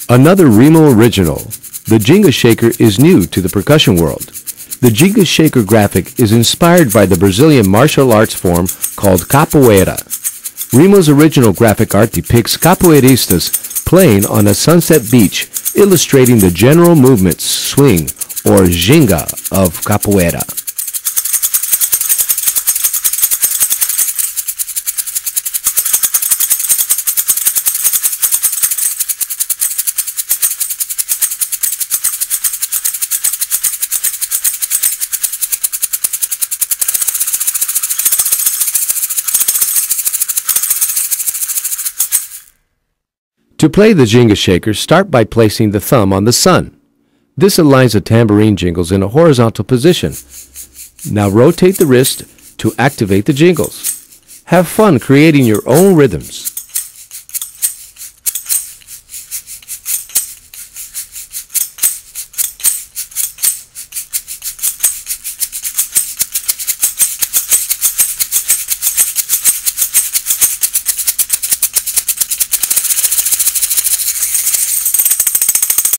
Another Remo original, the Ginga Shaker is new to the percussion world. The Ginga Shaker graphic is inspired by the Brazilian martial arts form called capoeira. Remo's original graphic art depicts capoeiristas playing on a sunset beach, illustrating the general movement, swing, or ginga of capoeira. To play the Ginga Shaker, start by placing the thumb on the sun. This aligns the tambourine jingles in a horizontal position. Now rotate the wrist to activate the jingles. Have fun creating your own rhythms.